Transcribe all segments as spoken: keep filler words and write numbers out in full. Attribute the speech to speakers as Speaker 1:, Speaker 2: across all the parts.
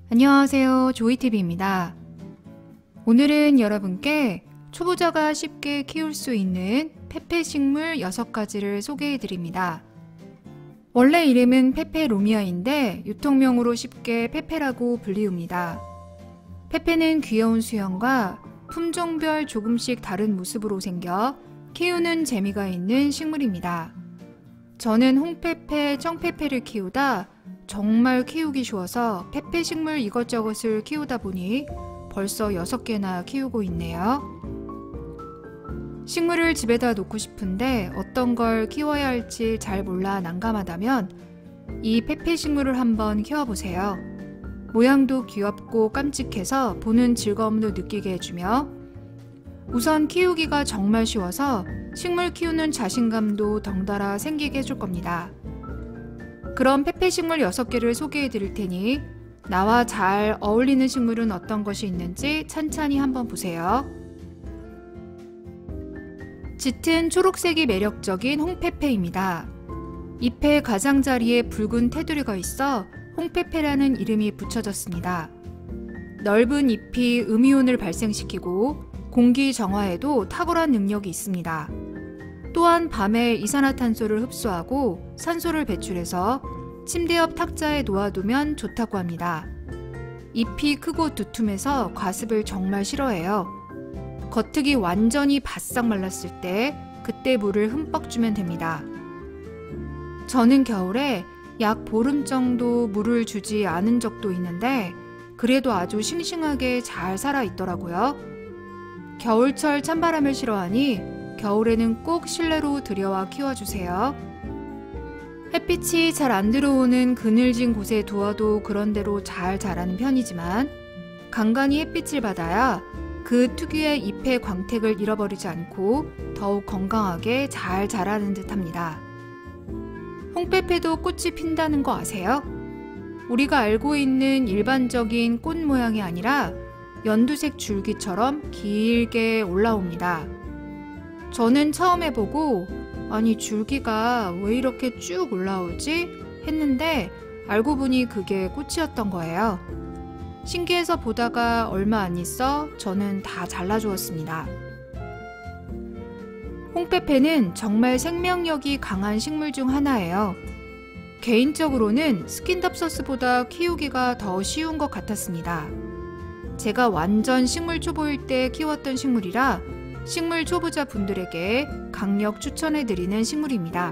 Speaker 1: 안녕하세요. 조이티비입니다. 오늘은 여러분께 초보자가 쉽게 키울 수 있는 페페 식물 여섯 가지를 소개해 드립니다. 원래 이름은 페페로미아인데 유통명으로 쉽게 페페라고 불리웁니다. 페페는 귀여운 수영과 품종별 조금씩 다른 모습으로 생겨 키우는 재미가 있는 식물입니다. 저는 홍페페, 청페페를 키우다 정말 키우기 쉬워서 페페 식물 이것저것을 키우다 보니 벌써 여섯 개나 키우고 있네요. 식물을 집에다 놓고 싶은데 어떤 걸 키워야 할지 잘 몰라 난감하다면 이 페페 식물을 한번 키워보세요. 모양도 귀엽고 깜찍해서 보는 즐거움도 느끼게 해주며 우선 키우기가 정말 쉬워서 식물 키우는 자신감도 덩달아 생기게 해줄 겁니다. 그럼 페페 식물 여섯 개를 소개해 드릴 테니 나와 잘 어울리는 식물은 어떤 것이 있는지 찬찬히 한번 보세요. 짙은 초록색이 매력적인 홍페페입니다. 잎의 가장자리에 붉은 테두리가 있어 홍페페라는 이름이 붙여졌습니다. 넓은 잎이 음이온을 발생시키고 공기 정화에도 탁월한 능력이 있습니다. 또한 밤에 이산화탄소를 흡수하고 산소를 배출해서 침대 옆 탁자에 놓아두면 좋다고 합니다. 잎이 크고 두툼해서 과습을 정말 싫어해요. 겉흙이 완전히 바싹 말랐을 때 그때 물을 흠뻑 주면 됩니다. 저는 겨울에 약 보름 정도 물을 주지 않은 적도 있는데 그래도 아주 싱싱하게 잘 살아 있더라고요. 겨울철 찬바람을 싫어하니 겨울에는 꼭 실내로 들여와 키워주세요. 햇빛이 잘 안 들어오는 그늘진 곳에 두어도 그런대로 잘 자라는 편이지만 간간히 햇빛을 받아야 그 특유의 잎의 광택을 잃어버리지 않고 더욱 건강하게 잘 자라는 듯합니다. 홍페페도 꽃이 핀다는 거 아세요? 우리가 알고 있는 일반적인 꽃 모양이 아니라 연두색 줄기처럼 길게 올라옵니다. 저는 처음에 보고 아니 줄기가 왜 이렇게 쭉 올라오지? 했는데 알고 보니 그게 꽃이었던 거예요. 신기해서 보다가 얼마 안 있어 저는 다 잘라주었습니다. 홍페페는 정말 생명력이 강한 식물 중 하나예요. 개인적으로는 스킨답서스보다 키우기가 더 쉬운 것 같았습니다. 제가 완전 식물 초보일 때 키웠던 식물이라 식물 초보자 분들에게 강력 추천해드리는 식물입니다.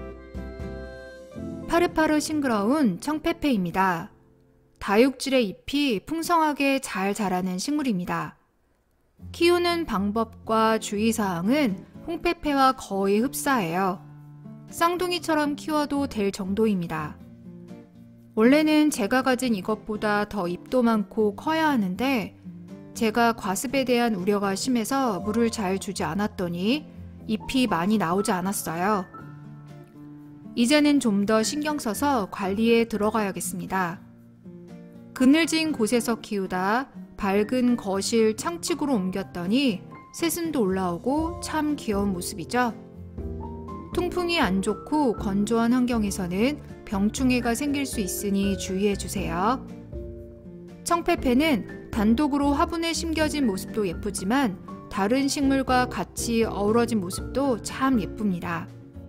Speaker 1: 파릇파릇 싱그러운 청페페입니다. 다육질의 잎이 풍성하게 잘 자라는 식물입니다. 키우는 방법과 주의사항은 홍페페와 거의 흡사해요. 쌍둥이처럼 키워도 될 정도입니다. 원래는 제가 가진 이것보다 더 잎도 많고 커야 하는데 제가 과습에 대한 우려가 심해서 물을 잘 주지 않았더니 잎이 많이 나오지 않았어요. 이제는 좀 더 신경 써서 관리에 들어가야겠습니다. 그늘진 곳에서 키우다 밝은 거실 창측으로 옮겼더니 새순도 올라오고 참 귀여운 모습이죠. 통풍이 안 좋고 건조한 환경에서는 병충해가 생길 수 있으니 주의해 주세요. 청페페는 단독으로 화분에 심겨진 모습도 예쁘지만 다른 식물과 같이 어우러진 모습도 참 예쁩니다.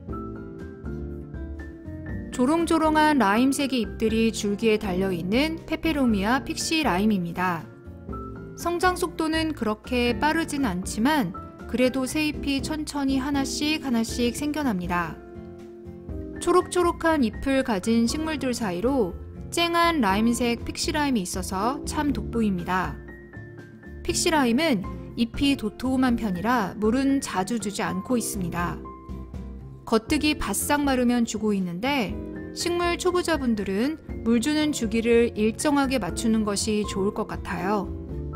Speaker 1: 조롱조롱한 라임색의 잎들이 줄기에 달려있는 페페로미아 픽시 라임입니다. 성장 속도는 그렇게 빠르진 않지만 그래도 새잎이 천천히 하나씩 하나씩 생겨납니다. 초록초록한 잎을 가진 식물들 사이로 쨍한 라임색 픽시라임이 있어서 참 돋보입니다. 픽시라임은 잎이 도톰한 편이라 물은 자주 주지 않고 있습니다. 겉흙이 바싹 마르면 주고 있는데 식물 초보자분들은 물 주는 주기를 일정하게 맞추는 것이 좋을 것 같아요.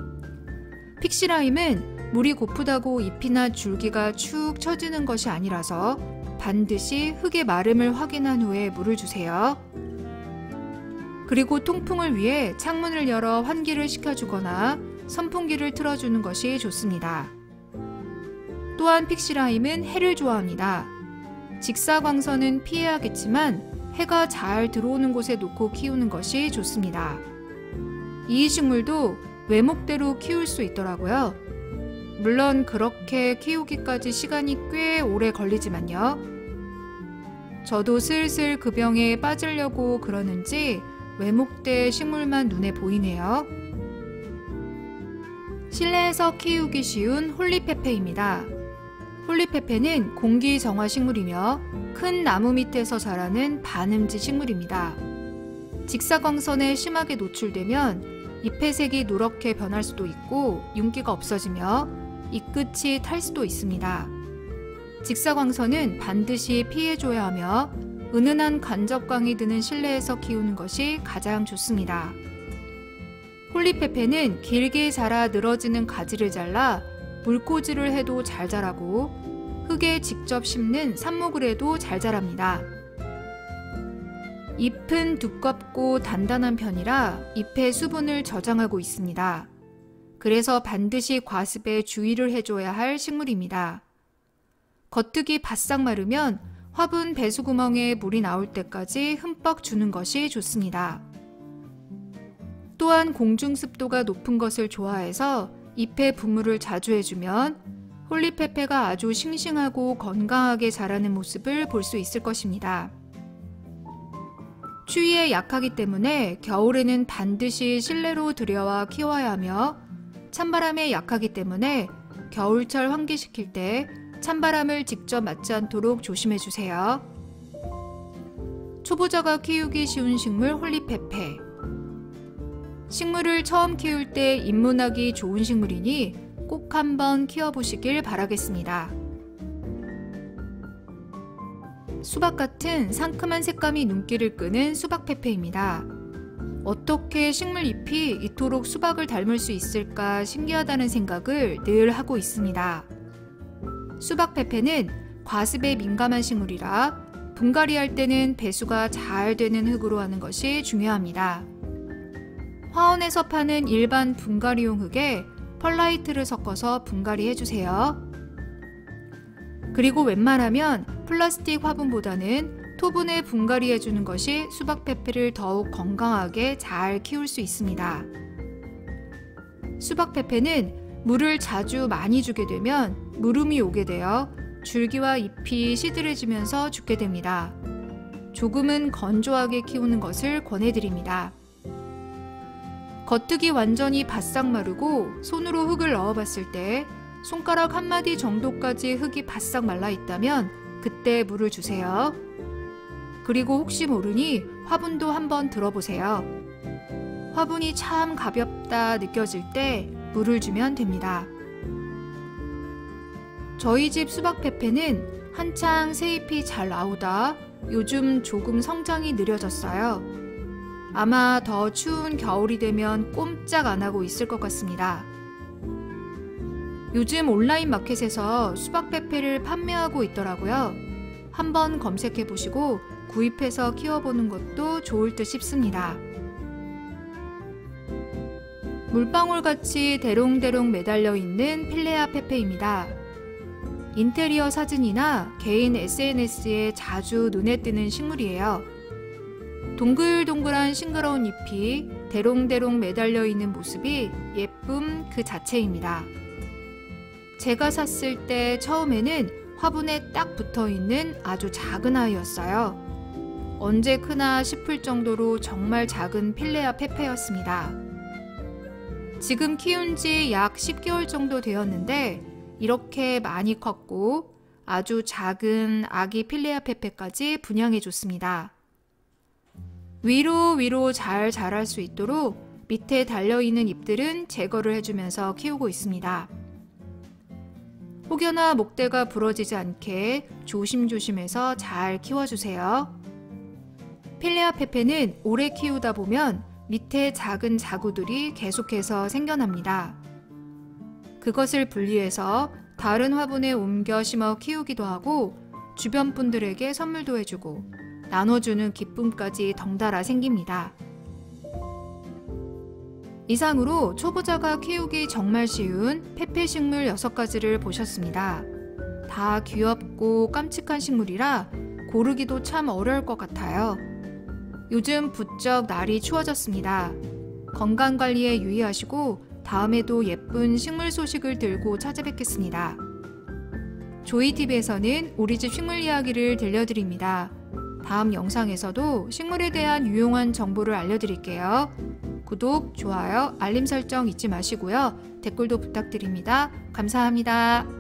Speaker 1: 픽시라임은 물이 고프다고 잎이나 줄기가 축 처지는 것이 아니라서 반드시 흙의 마름을 확인한 후에 물을 주세요. 그리고 통풍을 위해 창문을 열어 환기를 시켜주거나 선풍기를 틀어주는 것이 좋습니다. 또한 픽시라임은 해를 좋아합니다. 직사광선은 피해야겠지만 해가 잘 들어오는 곳에 놓고 키우는 것이 좋습니다. 이 식물도 외목대로 키울 수 있더라고요. 물론 그렇게 키우기까지 시간이 꽤 오래 걸리지만요. 저도 슬슬 그 병에 빠지려고 그러는지 외목대 식물만 눈에 보이네요. 실내에서 키우기 쉬운 홀리페페입니다. 홀리페페는 공기 정화 식물이며 큰 나무 밑에서 자라는 반음지 식물입니다. 직사광선에 심하게 노출되면 잎의 색이 누렇게 변할 수도 있고 윤기가 없어지며 잎끝이 탈 수도 있습니다. 직사광선은 반드시 피해줘야 하며 은은한 간접광이 드는 실내에서 키우는 것이 가장 좋습니다. 홀리페페는 길게 자라 늘어지는 가지를 잘라 물꽂이를 해도 잘 자라고 흙에 직접 심는 삽목을 해도 잘 자랍니다. 잎은 두껍고 단단한 편이라 잎의 수분을 저장하고 있습니다. 그래서 반드시 과습에 주의를 해줘야 할 식물입니다. 겉흙이 바싹 마르면 화분 배수구멍에 물이 나올 때까지 흠뻑 주는 것이 좋습니다. 또한 공중 습도가 높은 것을 좋아해서 잎에 분무를 자주 해주면 홀리페페가 아주 싱싱하고 건강하게 자라는 모습을 볼 수 있을 것입니다. 추위에 약하기 때문에 겨울에는 반드시 실내로 들여와 키워야 하며 찬바람에 약하기 때문에 겨울철 환기시킬 때 찬바람을 직접 맞지 않도록 조심해 주세요. 초보자가 키우기 쉬운 식물 홀리페페. 식물을 처음 키울 때 입문하기 좋은 식물이니 꼭 한번 키워보시길 바라겠습니다. 수박 같은 상큼한 색감이 눈길을 끄는 수박페페입니다. 어떻게 식물 잎이 이토록 수박을 닮을 수 있을까 신기하다는 생각을 늘 하고 있습니다. 수박페페는 과습에 민감한 식물이라 분갈이 할 때는 배수가 잘 되는 흙으로 하는 것이 중요합니다. 화원에서 파는 일반 분갈이용 흙에 펄라이트를 섞어서 분갈이 해주세요. 그리고 웬만하면 플라스틱 화분보다는 토분에 분갈이 해주는 것이 수박페페를 더욱 건강하게 잘 키울 수 있습니다. 수박페페는 물을 자주 많이 주게 되면 물음이 오게 되어 줄기와 잎이 시들해지면서 죽게 됩니다. 조금은 건조하게 키우는 것을 권해드립니다. 겉흙이 완전히 바싹 마르고 손으로 흙을 넣어봤을 때 손가락 한 마디 정도까지 흙이 바싹 말라 있다면 그때 물을 주세요. 그리고 혹시 모르니 화분도 한번 들어보세요. 화분이 참 가볍다 느껴질 때 물을 주면 됩니다. 저희 집 수박페페는 한창 새잎이 잘 나오다 요즘 조금 성장이 느려졌어요. 아마 더 추운 겨울이 되면 꼼짝 안 하고 있을 것 같습니다. 요즘 온라인 마켓에서 수박페페를 판매하고 있더라고요. 한번 검색해 보시고 구입해서 키워보는 것도 좋을 듯 싶습니다. 물방울같이 대롱대롱 매달려 있는 필레아 페페입니다. 인테리어 사진이나 개인 에스엔에스에 자주 눈에 띄는 식물이에요. 동글동글한 싱그러운 잎이 대롱대롱 매달려 있는 모습이 예쁨 그 자체입니다. 제가 샀을 때 처음에는 화분에 딱 붙어 있는 아주 작은 아이였어요. 언제 크나 싶을 정도로 정말 작은 필레아 페페였습니다. 지금 키운 지 약 십 개월 정도 되었는데 이렇게 많이 컸고 아주 작은 아기 필레아 페페까지 분양해 줬습니다. 위로 위로 잘 자랄 수 있도록 밑에 달려있는 잎들은 제거를 해주면서 키우고 있습니다. 혹여나 목대가 부러지지 않게 조심조심해서 잘 키워주세요. 필레아 페페는 오래 키우다 보면 밑에 작은 자구들이 계속해서 생겨납니다. 그것을 분리해서 다른 화분에 옮겨 심어 키우기도 하고 주변 분들에게 선물도 해주고 나눠주는 기쁨까지 덩달아 생깁니다. 이상으로 초보자가 키우기 정말 쉬운 페페 식물 여섯 가지를 보셨습니다. 다 귀엽고 깜찍한 식물이라 고르기도 참 어려울 것 같아요. 요즘 부쩍 날이 추워졌습니다. 건강관리에 유의하시고 다음에도 예쁜 식물 소식을 들고 찾아뵙겠습니다. 조이티비에서는 우리 집 식물 이야기를 들려드립니다. 다음 영상에서도 식물에 대한 유용한 정보를 알려드릴게요. 구독, 좋아요, 알림 설정 잊지 마시고요. 댓글도 부탁드립니다. 감사합니다.